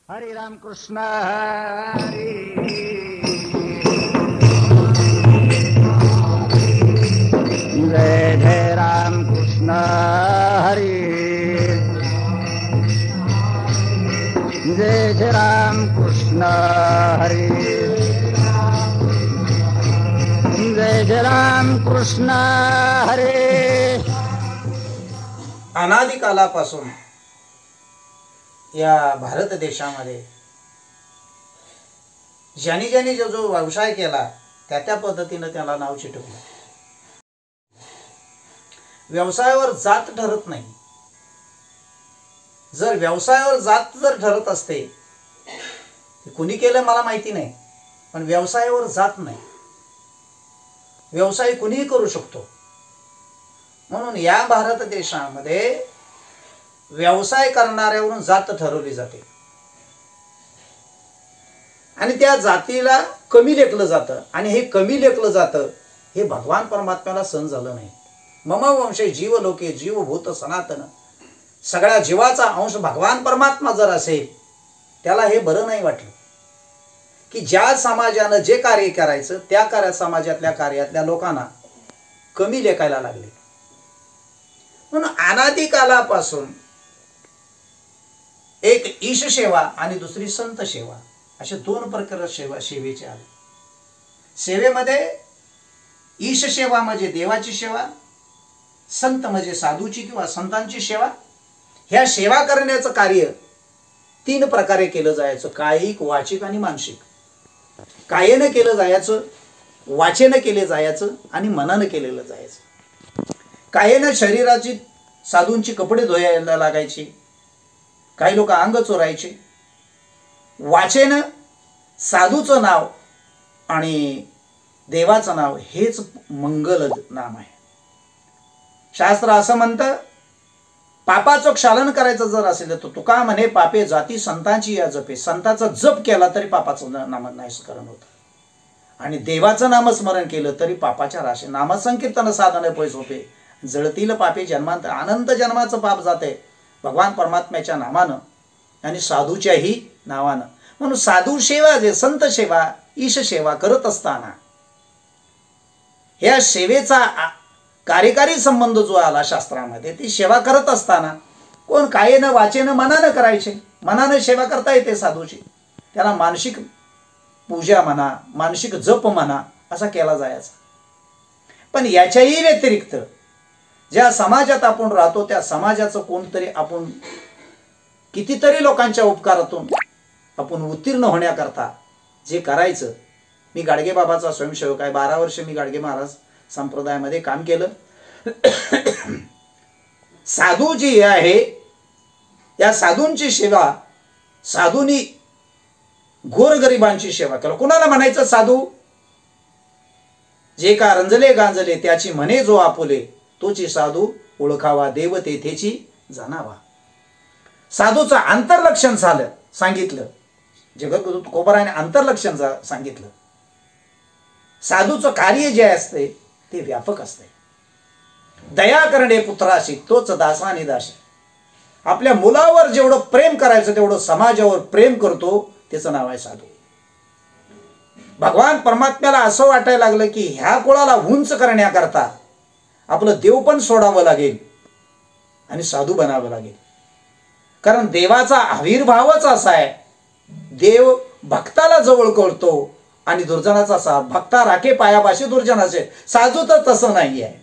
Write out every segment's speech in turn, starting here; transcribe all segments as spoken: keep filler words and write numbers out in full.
हरे राम कृष्ण हरे जय जय राम कृष्ण हरे जय जय राम कृष्ण हरे जय जय राम कृष्ण हरे. अनादिकालापासून या भारत देशामध्ये ज्यांनी ज्यांनी जो जो व्यवसाय केला त्या त्या पद्धतीनं त्याला नाव चिटकलं. व्यवसायावर जात ठरत नाही. जर व्यवसायावर जात जर ठरत असते, कुणी केलं मला माहिती नाही, पण व्यवसायावर जात नाही. व्यवसाय कुणीही करू शकतो. म्हणून या भारत देशामध्ये व्यवसाय करणाऱ्यावरून जात ठरवली जाते आणि त्या जातीला कमी लेखलं जातं. आणि हे कमी लेखलं जातं हे भगवान परमात्म्याला सहन झालं नाही. मम वंशे जीव लोके जीवभूत सनातन. सगळ्या जीवाचा अंश भगवान परमात्मा जर असेल त्याला हे बरं नाही वाटलं की ज्या समाजानं जे कार्य करायचं त्या कार्य समाजातल्या कार्यातल्या लोकांना कमी लेखायला लागले. म्हणून अनादिकालापासून एक ईश सेवा आणि दुसरी संत सेवा असे दोन प्रकार सेवा सेवेचे आले. सेवेमध्ये ईश सेवा म्हणजे देवाची सेवा, संत म्हणजे साधूची किंवा संतांची सेवा. ह्या सेवा करण्याचं कार्य तीन प्रकारे केलं जायचं: कायिक, वाचिक आणि मानसिक. कायेनं केलं जायचं, वाचेनं केले जायचं आणि मनानं केलेलं जायचं. कायेनं शरीराची साधूंची कपडे धुवायला लागायची, काही लोक अंग चोरायचे. वाचेनं साधूचं नाव आणि देवाचं नाव हेच मंगल नाम आहे. शास्त्र असं म्हणतं, पापाचं क्षालन करायचं जर असेल तर तुका म्हणे पापे जाती संतांची या जपे. संताचा जप केला तरी पापाचं नाम नाशकरण होतं. आणि देवाचं नामस्मरण केलं तरी पापाच्या राशी. नामसंकीर्तन साधन पैस होते जळतील पापे जन्मांतर. अनंत जन्माचं पाप जाते भगवान परमात्म्याच्या नामानं आणि साधूच्याही नावानं. म्हणून साधू सेवा जे संत सेवा ईश सेवा करत असताना ह्या सेवेचा कार्यकारी संबंध जो आला शास्त्रामध्ये, ती सेवा करत असताना कोण कायेनं वाचेनं मनानं करायचे. मनानं सेवा करता येते साधूची, त्याला मानसिक पूजा म्हणा, मानसिक जप म्हणा असा केला जायचा. पण याच्याही व्यतिरिक्त ज्या समाजात आपण राहतो त्या समाजाचं कोणतरी आपण कितीतरी लोकांच्या उपकारातून आपण उत्तीर्ण होण्याकरता जे करायचं. मी गाडगे बाबाचा स्वयंसेवक आहे. बारा वर्ष मी गाडगे महाराज संप्रदायामध्ये काम केलं. साधू जी आहे या साधूंची सेवा, साधूंनी गोरगरिबांची सेवा केलं. कुणाला म्हणायचं साधू? जे का रंजले गांजले त्याची म्हणे जो आपुले, तोची साधू ओळखावा देव तेथेची जाणावा. साधूचं आंतरलक्षण झालं सांगितलं. जगद्गुरु तुकोबाराने आंतरलक्षण सांगितलं. साधूचं कार्य जे असते ते व्यापक असते. दया करणे पुत्राशी तोच दासाने दाशी. आपल्या मुलावर जेवढं प्रेम करायचं तेवढं समाजावर प्रेम करतो, त्याचं नाव आहे साधू. भगवान परमात्म्याला असं वाटायला लागलं की ह्या कुळाला उंच करण्याकरता आपलं देव पण सोडावं लागेल आणि साधू बनावं लागेल. कारण देवाचा आविर्भावच असा आहे, देव भक्ताला जवळ करतो आणि दुर्जनाचा सा भक्ता राखे पायापाशी दुर्जनाचे. साधू तर तसं नाही आहे.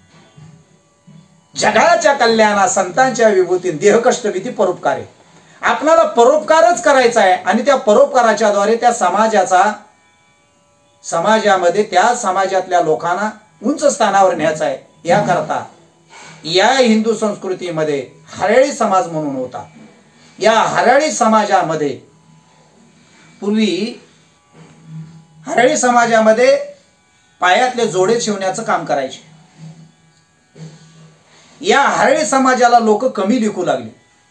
जगाच्या कल्याणा संतांच्या विभूती देहकष्ट विधी परोपकारे. आपल्याला परोपकारच करायचा आहे आणि त्या परोपकाराच्या द्वारे त्या समाजाचा समाजामध्ये त्या समाजातल्या लोकांना उंच स्थानावर न्यायचा आहे. याकरता या हिंदू संस्कृतीमध्ये हराळी समाज म्हणून होता. या हराळी समाजामध्ये पूर्वी हराळी समाजामध्ये पायातले जोडे शिवण्याचं काम करायचे. या हराळी समाजाला लोक कमी लिखू लागली,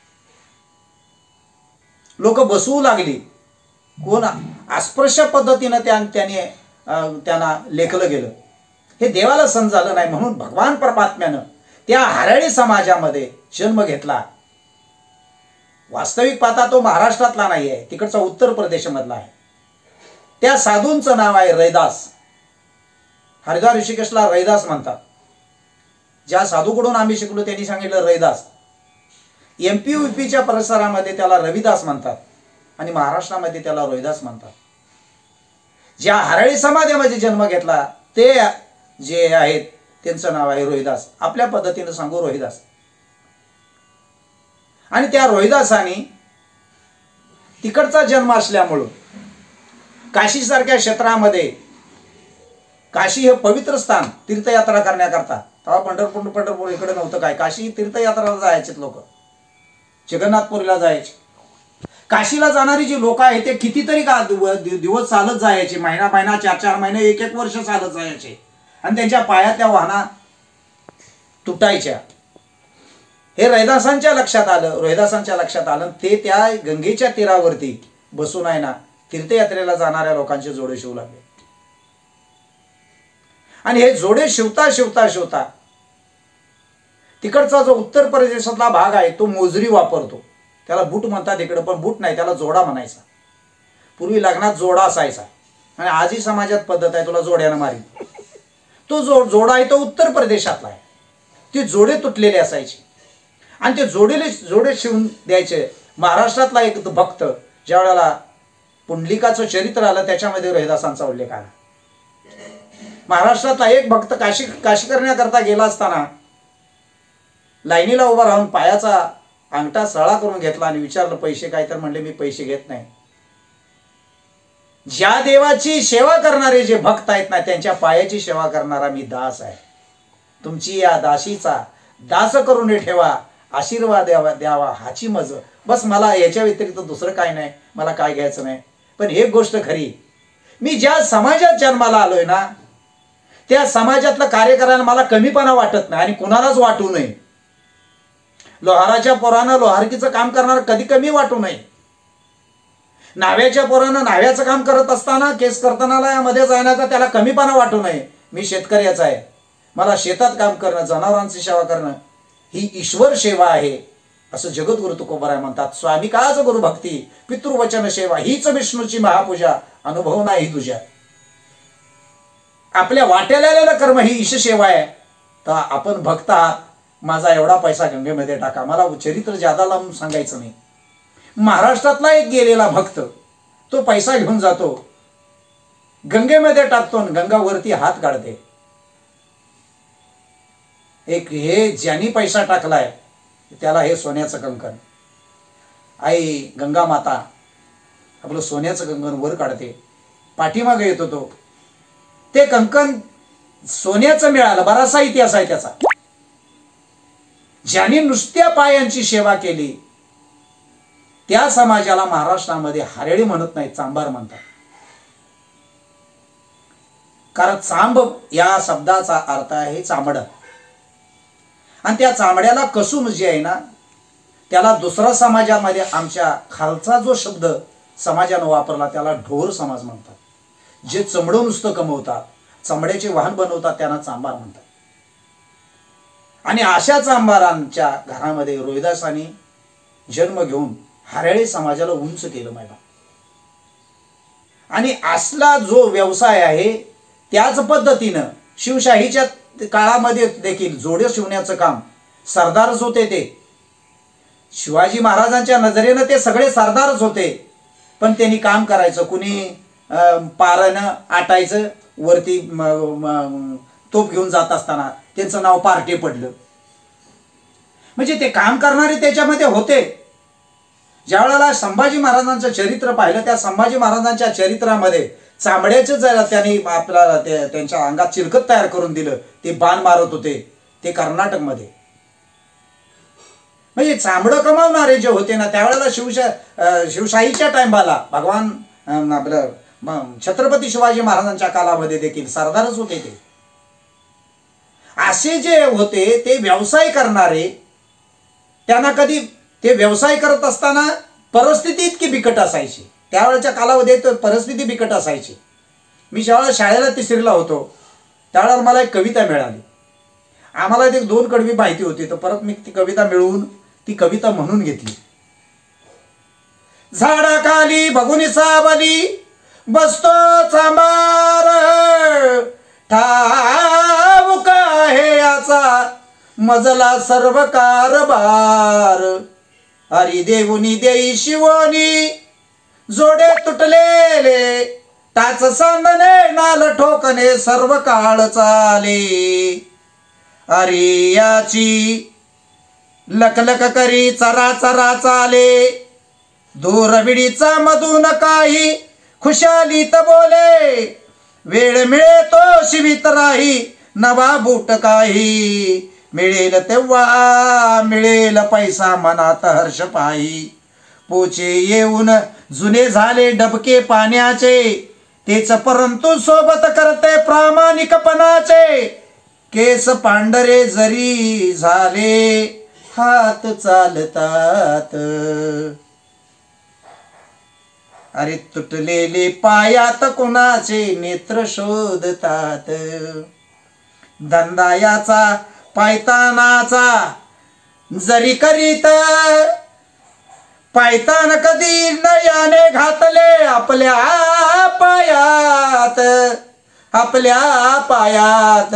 लोक बसवू लागली. कोण अस्पृश्य पद्धतीनं त्या त्याने त्यांना लेखलं गेलं. हे देवाला सहन झालं नाही. म्हणून भगवान परमात्म्यानं त्या हराळी समाजामध्ये जन्म घेतला वास्तविक पाहता तो महाराष्ट्रातला नाही आहे, तिकडचा उत्तर प्रदेशमधला आहे. त्या साधूंचं नाव आहे रैदास. हरिद्वार ऋषिकेशला रैदास म्हणतात. ज्या साधूकडून आम्ही शिकलो त्यांनी सांगितलं रैदास. एमपी युपीच्या परिसरामध्ये त्याला रविदास म्हणतात आणि महाराष्ट्रामध्ये त्याला रोहिदास म्हणतात. ज्या हरळी समाजामध्ये जन्म घेतला ते जे आहेत त्यांचं नाव आहे रोहिदास. आपल्या पद्धतीने सांगू रोहिदास. आणि त्या रोहिदासाने तिकडचा जन्म असल्यामुळं काशी सारख्या क्षेत्रामध्ये, काशी हे पवित्र स्थान तीर्थयात्रा करण्याकरता, तेव्हा पंढरपूर पंढरपूर इकडे नव्हतं काय, काशी तीर्थयात्राला जायचे लोक, जगन्नाथपुरीला जायचे. काशीला जाणारी जी लोक आहेत ते कितीतरी का दिवस चालत जायचे, महिना महिना चार चार महिने एक एक वर्ष चालत जायचे आणि त्यांच्या पायातल्या वाहना तुटायच्या. हे रैदासांच्या लक्षात आलं, रोहिदासांच्या लक्षात आलं. ते त्या गंगेच्या तीरावरती बसून आहे ना तीर्थयात्रेला जाणाऱ्या लोकांचे जोडे शिवू लागले. आणि हे जोडे शिवता शिवता शिवता तिकडचा जो उत्तर प्रदेशातला भाग आहे तो मोजरी वापरतो. त्याला बूट म्हणतात इकडे, पण बूट नाही, त्याला जोडा म्हणायचा. पूर्वी लग्नात जोडा असायचा आणि आजही समाजात पद्धत आहे तुला जोड्यानं मारी. तो जो जोडा आहे तो उत्तर प्रदेशातला आहे. ते जोडे तुटलेले असायचे आणि ते जोडेले जोडे शिवून द्यायचे. महाराष्ट्रातला एक भक्त ज्या वेळेला पुंडलिकाचं चरित्र आलं त्याच्यामध्ये रोहिदासांचा उल्लेख आला. महाराष्ट्रातला एक भक्त काशी काशी करण्याकरता गेला असताना लाईनीला उभा राहून पायाचा अंगठा सळा करून घेतला आणि विचारलं पैसे काय, तर म्हणले मी पैसे घेत नाही. ज्या देवाची सेवा करणारे जे भक्त आहेत ना त्यांच्या पायाची सेवा करणारा मी दास आहे. तुमची या दासीचा दास करून ठेवा, आशीर्वाद द्यावा द्यावा हाची मज. बस मला याच्या व्यतिरिक्त दुसरं काय नाही, मला काय घ्यायचं नाही. पण एक गोष्ट खरी, मी ज्या समाजात जन्माला आलोय ना त्या समाजातलं कार्य करायला मला कमीपणा वाटत नाही आणि कुणालाच वाटू नये. लोहाराच्या पोरानं लोहारकीचं काम करणार कधी कमी वाटू नये. नाव्याच्या पोरानं नाव्याचं काम करत असताना केस कर्तनालयामध्ये जाण्याचा त्याला कमीपणा वाटू नये. मी शेतकऱ्याचा आहे, मला शेतात काम करणं, जनावरांची सेवा करणं ही ईश्वर सेवा आहे असं जगद्गुरु तुकोबाराय म्हणतात. स्वामी काच गुरु भक्ती पितृवचन सेवा हीच विष्णूची महापूजा, अनुभव नाही तुझ्या. आपल्या वाट्याला आलेलं कर्म ही ईश सेवा आहे. तर आपण भक्त आहात, माझा एवढा पैसा गंगेमध्ये टाका, मला चरित्र जादा लावून सांगायचं नाही. महाराष्ट्रातला एक गेलेला भक्त तो पैसा घेऊन जातो, गंगेमध्ये टाकतो, गंगावरती हात काढते. एक हे ज्यांनी पैसा टाकलाय त्याला हे सोन्याचं कंकण, आई गंगा माता आपलं सोन्याचं कंकण वर काढते, पाठीमागे येतो तो. ते कंकण सोन्याचं मिळालं, बराचसा इतिहास आहे त्याचा. ज्यांनी नुसत्या पायांची सेवा केली त्या समाजाला महाराष्ट्रामध्ये हरेळी म्हणत नाही, चांभार म्हणतात. कारण चांब या शब्दाचा अर्थ आहे चामड. आणि त्या चामड्याला कसून जे आहे ना त्याला दुसरा समाजामध्ये आमच्या खालचा जो शब्द समाजानं वापरला त्याला ढोर समाज म्हणतात. जे चमडं नुसतं कमवतात, चमड्याचे वाहन बनवतात त्यांना चांभार म्हणतात. आणि अशा चांभारांच्या घरामध्ये रोहिदासांनी जन्म घेऊन हरेळी समाजाला उंच केलं मैदान. आणि असला जो व्यवसाय आहे त्याच पद्धतीनं शिवशाहीच्या काळामध्ये देखील जोडे शिवण्याचं काम सरदारच होते. ते शिवाजी महाराजांच्या नजरेनं ते सगळे सरदारच होते, पण त्यांनी काम करायचं. कुणी पारानं आटायचं, वरती तोप घेऊन जात असताना त्यांचं नाव पार्टे पडलं. म्हणजे ते काम करणारे त्याच्यामध्ये होते. ज्या वेळेला संभाजी महाराजांचं चरित्र पाहिलं त्या संभाजी महाराजांच्या चरित्रामध्ये चामड्याचं जर त्यांनी आपल्याला ते त्यांच्या अंगात चिलखत तयार करून दिलं, ते बाण मारत होते, ते कर्नाटकमध्ये. म्हणजे चामडं कमावणारे जे होते ना त्यावेळेला शिवशा शिवशाहीच्या टाइमाला भगवान आपलं छत्रपती शिवाजी महाराजांच्या काळामध्ये देखील सरदारच होते. ते असे जे होते ते व्यवसाय करणारे, त्यांना कधी ते व्यवसाय करत असताना परिस्थिती इतकी बिकट असायची. त्यावेळेच्या कालावधीत परिस्थिती बिकट असायची. मी ज्यावेळेला शाळेला तिसरीला होतो त्यावेळेला मला एक कविता मिळाली. आम्हाला एक दोन कडवी माहिती होती, तर परत मी ती कविता मिळवून ती कविता म्हणून घेतली. झाडाखाली बघून सावली बसतो चांभार ठाऊक आहे याचा मजला सर्व कारभार हरी देऊनी देई शिवोनी जोडे तुटलेले टाच सांगणे नाल ठोकणे सर्व काळ चाले अरे याची लकलक करी चरा चरा चाले दूरविडीचा मधून काही खुशालीत बोले वेळ मिळे तो शिवित राही नवा बूट काही मिळेल तेव्हा मिळेल पैसा मनात हर्ष पाही पोचे येऊन जुने झाले डबके पाण्याचे तेच परंतु सोबत करते प्रामाणिकपणाचे केस पांढरे जरी झाले हात चालतात अरे तुटलेले पायात कोणाचे नेत्र शोधतात धंदा याचा पायतानाचा जरी करीत पायतान कधी नयाने घातले आपल्या पायात आपल्या पायात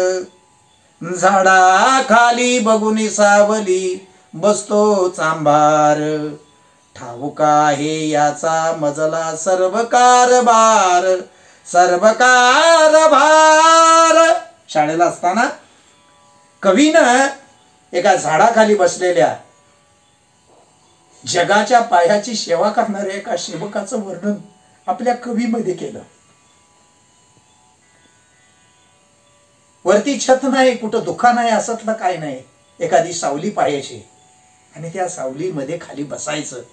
झाडा खाली बघून सावली बसतो चांभार ठाऊक आहे याचा मजला सर्व कारभार सर्व कारभार शाळेला असताना कवीनं एका झाडाखाली बसलेल्या जगाच्या पायाची सेवा करणाऱ्या एका सेवकाचं वर्णन आपल्या कवीमध्ये केलं. वरती छत नाही कुठं दुकान आहे असतलं काय नाही एखादी सावली पाहायची आणि त्या सावलीमध्ये खाली बसायचं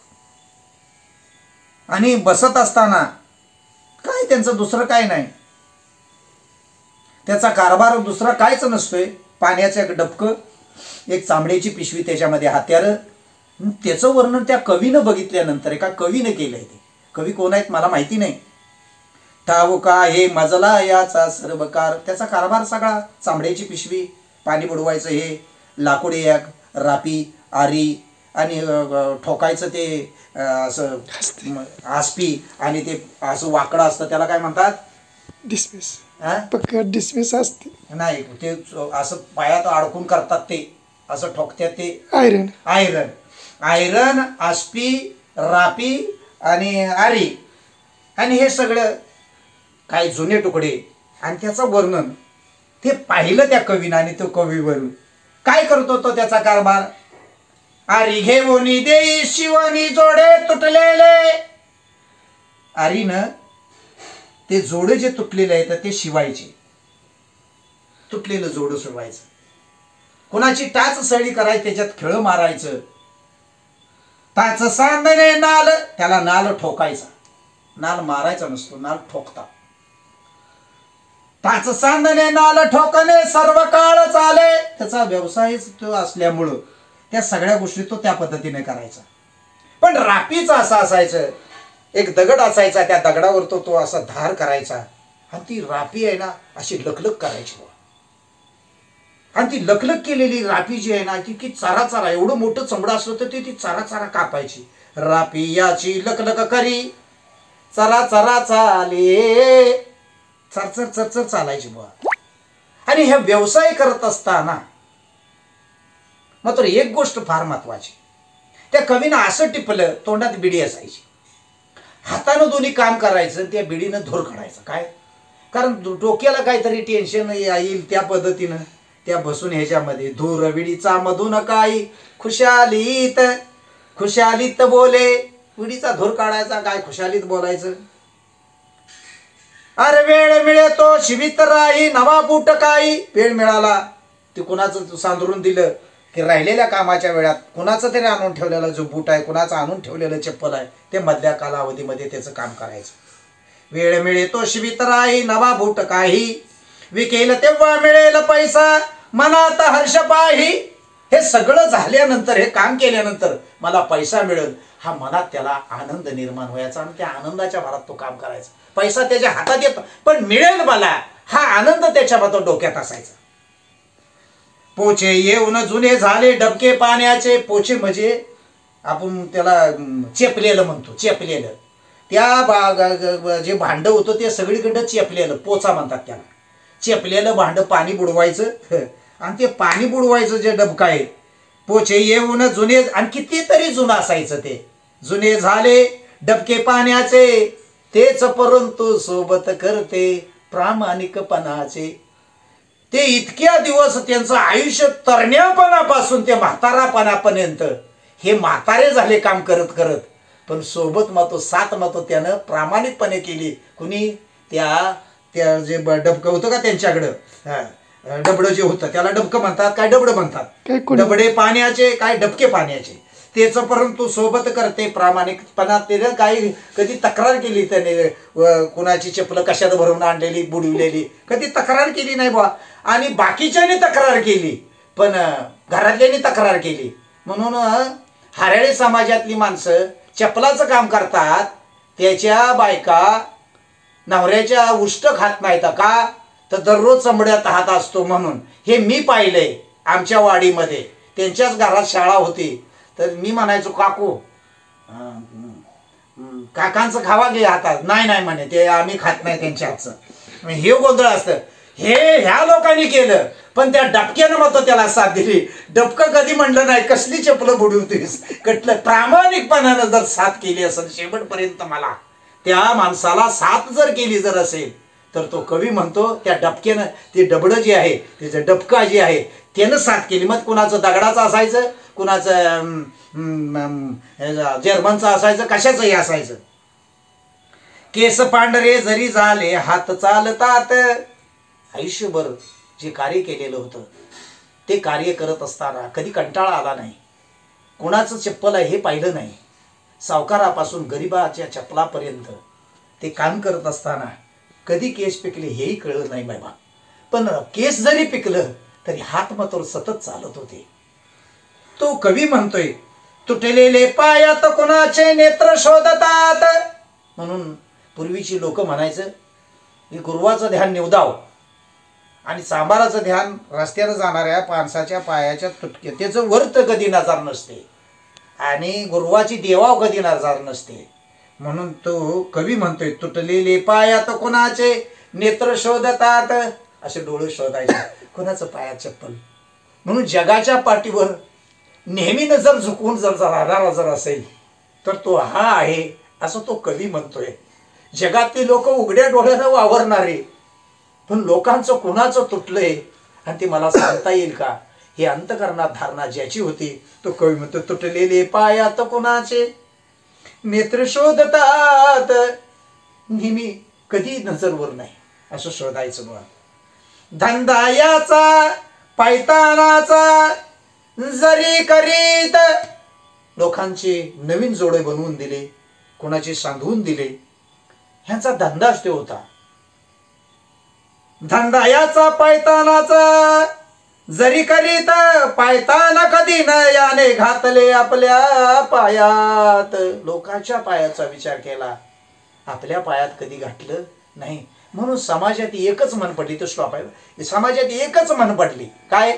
आणि बसत असताना काय त्यांचं दुसरं काय नाही त्याचा कारभार दुसरा कायच नसतोय पाण्याचं एक डबकं एक चांबड्याची पिशवी त्याच्यामध्ये हात्यार त्याचं वर्णन त्या कवीनं बघितल्यानंतर एका कवीनं केलंय ते कवी कोण आहेत मला माहिती नाही ठाऊक आहे मजला याचा सर्व कार त्याचा कारभार सगळा चांबड्याची पिशवी पाणी बुडवायचं हे लाकूड एक रापी आरी आणि ठोकायचं ते असं आस्पी आणि ते असं वाकडं असतं त्याला काय म्हणतात डिसमिस पकड डिसमिस असते नाही ते असं पायात अडकून करतात ते असं ठोकतात ते आयरन आयरन आयरन आस्पी रापी आणि आरी आणि हे सगळं काही जुने तुकडे आणि त्याचं वर्णन ते पाहिलं त्या कवीनं आणि तो कवीवरून काय करतो तो त्याचा कारभार आरी घेऊनी देई शिवनी जोडे तुटलेले आरीनं ते जोडे जे तुटलेले आहेत ते शिवायचे तुटलेलं जोडं शिवायचं कोणाची टाच सळी करायची त्याच्यात खेळ मारायचं टाच सांदणे नाल त्याला नाल ठोकायचा नाल मारायचा नसतो नाल ठोकता टाच सांदणे नाल ठोकणे सर्व काळ चाले त्याचा व्यवसायच तो असल्यामुळं त्या सगळ्या गोष्टी तो त्या पद्धतीने करायचा पण रापीचं असं असायचं एक दगड असायचा त्या दगडावर तो तो असा धार करायचा आणि ती रापी आहे ना अशी लखलख करायची आणि ती लखलख केलेली रापी जी आहे ना ती की चारा चारा एवढं मोठं चमडं असलं तर ती ती चारा चारा कापायची रापी याची लखलख करी चरा चरा चाले चरचर चरचर चालायची बुवा आणि हे व्यवसाय करत असताना मात्र एक गोष्ट फार महत्वाची त्या कवीनं असं टिपलं तोंडात बिडी असायची हातानं दोन्ही काम करायचं त्या बिडीनं धूर काढायचं काय कारण डोक्याला काहीतरी टेन्शन येईल त्या पद्धतीनं त्या बसून ह्याच्यामध्ये धूर विडीचा मधून काही खुशालीत खुशालीत बोले विडीचा धूर काढायचा काय खुशालीत बोलायचं अरे वेळ मिळे तो शिवित राही नवा बूट काही वेळ मिळाला ते कुणाचं सांधरून दिलं की राहिलेल्या कामाच्या वेळात कुणाचं तरी आणून ठेवलेला जो बूट आहे कुणाचं आणून ठेवलेलं चप्पल आहे ते मधल्या कालावधीमध्ये त्याचं काम करायचं वेळ मिळे तो शिवित राही नवा बूट काही विकेल तेव्हा मिळेल पैसा मनात हर्ष पाही हे सगळं झाल्यानंतर हे काम केल्यानंतर मला पैसा मिळेल हा मनात त्याला आनंद निर्माण व्हायचा आणि त्या आनंदाच्या भरात तो काम करायचा पैसा त्याच्या हातात येतो पण मिळेल मला हा आनंद त्याच्या मात्र डोक्यात असायचा पोचे येऊन जुने झाले डबके पाण्याचे पोचे म्हणजे आपण त्याला अं, चेपलेलं म्हणतो, चेपलेलं. त्या बा जे भांडं होतं ते सगळीकडं चेपलेलं, पोचा म्हणतात त्याला. चेपलेलं भांडं पाणी बुडवायचं आणि ते पाणी बुडवायचं जे डबका आहे, पोचे येऊन जुने, आणि कितीतरी जुनं असायचं ते. जुने झाले डबके पाण्याचे, तेच परंतु सोबत करते प्रामाणिकपणाचे. ते इतक्या दिवस त्यांचं आयुष्य तरण्यापणापासून ते म्हातारापणापर्यंत हे म्हातारे झाले काम करत करत, पण सोबत मातो सात मातो त्यानं प्रामाणिकपणे केली. कुणी? त्या त्या जे डबकं होतं का त्यांच्याकडं, डबडं जे होतं त्याला डबकं म्हणतात, काय डबडं म्हणतात, डबडे पाण्याचे, काय डबके पाण्याचे. तेच परंतु सोबत करते प्रामाणिकपणा. त्याने काही कधी तक्रार केली त्याने, कुणाची चपलं कशात भरून आणलेली बुडविलेली, कधी तक्रार केली नाही बा. आणि बाकीच्याने तक्रार केली, पण घरातल्यानी तक्रार केली. म्हणून हराळी समाजातली माणसं चपलाचं काम करतात, त्याच्या बायका नवऱ्याच्या उष्ट खात नाहीत का, तर दररोज चमड्यात हात असतो म्हणून. हे मी पाहिलंय आमच्या वाडीमध्ये. त्यांच्याच घरात शाळा होती, तर मी म्हणायचो काकू काकांचं खावा घे हातात. नाही नाही म्हणे, ते आम्ही खात नाही त्यांच्या हातचं. हे गोंधळ असतं. हे ह्या लोकांनी केलं, पण त्या डबक्यानं मग त्याला साथ दिली. डबकं कधी म्हणलं नाही कसली चपलं बुडवतेस, कटलं. प्रामाणिकपणानं जर साथ केली असेल शेवटपर्यंत, मला त्या माणसाला साथ जर केली जर असेल, तर तो कवी म्हणतो त्या डबक्यानं, ते डबडं जे आहे, त्याचं डबका जे आहे त्यानं साथ केली. मग कुणाचं दगडाचं असायचं, कुणाचं जर्मनचं असायचं, कशाचंही असायचं. केस पांढरे जरी झाले हात चालतात. आयुष्यभर जे कार्य केलेलं होतं ते कार्य करत असताना कधी कंटाळा आला नाही. कुणाचं चप्पल आहे हे पाहिलं नाही. सावकारापासून गरिबाच्या चप्पलापर्यंत ते काम करत असताना कधी केस पिकले हेही कळलं नाही बाबा. पण केस जरी पिकलं तरी हात मात्र सतत चालत होते. तो कवी म्हणतोय, तुटलेले पायात कोणाचे नेत्र शोधतात. म्हणून पूर्वीची लोक म्हणायचं की गुरुवाचं ध्यान निवदाव आणि सांबाराचं ध्यान रस्त्यानं जाणाऱ्या माणसाच्या पायाच्या तुटके. त्याचं वर्त कधी नजर नसते आणि गुरुवाची देवाव कधी नजर नसते. म्हणून तो कवी म्हणतोय, तुटलेले पायात कोणाचे नेत्र शोधतात. असे डोळे शोधायचे, कोणाचं पायात चप्पल. म्हणून जगाच्या पाठीवर नेहमी नजर झुकवून जर राहणारा जर असेल तर तो हा आहे, असं तो कवी म्हणतोय. जगातली लोक उघड्या डोळ्यानं वावरणारे, पण लोकांचं कुणाचं तुटलंय आणि ते मला सांगता येईल का, हे अंतकरणात धारणा ज्याची होती, तो कवी म्हणतो, तुटलेले पायात कोणाचे नेत्र शोधतात. नेहमी कधी नजरवर नाही असं शोधायचं बघा. धंदा याचा पायतानाचा जरी करीत. लोकांचे नवीन जोडे बनवून दिले, कोणाचे सांधून दिले, ह्यांचा धंदाच ते होता. धंदा याचा पायतानाचा जरी करीत. पायताना कधी न याने घातले आपल्या पायात. लोकांच्या पायाचा विचार केला, आपल्या पायात कधी घातलं नाही. म्हणून समाजात एकच मन पडली. तो स्टॉप आहे. समाजात एकच मन पडली, काय,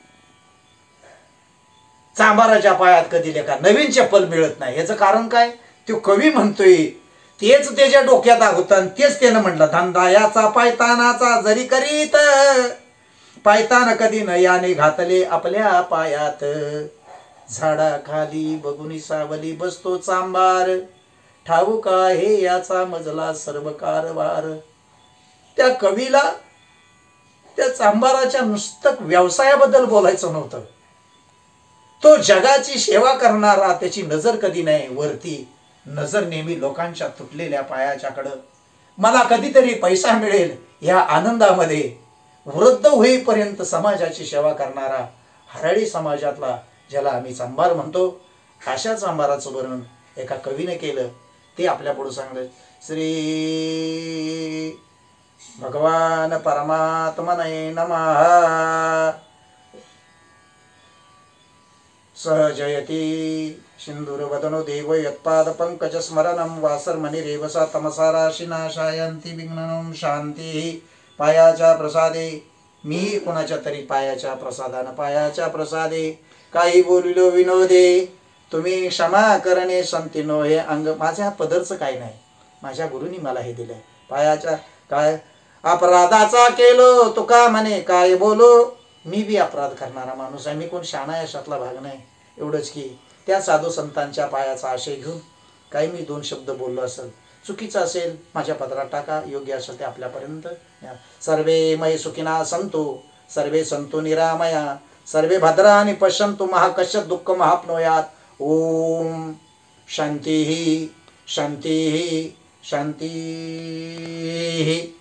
चांबाराच्या पायात कधी लेखा नवीन चप्पल मिळत नाही. याचं कारण काय, तो कवी म्हणतोय, तेच त्याच्या डोक्यात होतं आणि तेच त्यानं म्हटलं. धंदा याचा पायतानाचा जरी करीत. पायतान कधी न याने घातले आपल्या पायात. झाडाखाली बघुनी सावली बसतो चांबार. ठाऊक आहे याचा मजला सर्व कारभार. त्या कवीला त्या चांबाराच्या नुसतं व्यवसायाबद्दल बोलायचं नव्हतं. तो जगाची सेवा करणारा, त्याची नजर कधी नाही वरती, नजर नेहमी लोकांच्या तुटलेल्या पायाच्याकडं. मला कधीतरी पैसा मिळेल या आनंदामध्ये वृद्ध होईपर्यंत समाजाची सेवा करणारा हराळी समाजातला, ज्याला आम्ही चांबार म्हणतो, अशा चांबाराचं वर्णन एका कवीने केलं. ते आपल्या पुढे सांगलं. श्री भगवान परमात्मने नमः. सहजयती सिंधुरवदनो देव यत्पाद पंकज स्मरणं वासर्मणिरेवसा तमसा राशिनाशायन्ति विघ्नं शांती. पायाच्या प्रसादे मी कोणाच्या तरी पायाच्या प्रसादानं, पायाच्या प्रसादे काही बोलिलो विनोदे. तुम्ही क्षमा करणे संतीनो, हे अंग माझ्या पदरचं काही नाही, माझ्या गुरुनी मला हे दिलंय. पायाच्या काय अपराधाचा केलो तुका म्हणे काय बोलो, मी बी अपराध करणारा माणूस आहे, मी कोण शाणा यशातला भाग नाही. एवढंच की त्या साधू संतांच्या पायाचा आशय घेऊन काही मी दोन शब्द बोललो असेल, चुकीचं असेल माझ्या पदरात टाका, योग्य असेल ते आपल्यापर्यंत न्या. सर्वे मय सुखिना संतो, सर्वे संतो निरामया, सर्वे भद्राणि पश्यन्तु महा कश्चित् दुःख महाप्नोयात. ओम शांती शांती शांती.